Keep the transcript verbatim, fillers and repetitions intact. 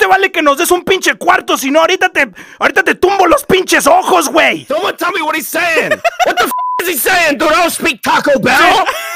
vale que nos des un pinche cuarto, si no, ahorita te, ahorita te tumbo los pinches ojos, güey. Someone tell me what he's saying. What the f is he saying, dude? I don't speak Taco Bell.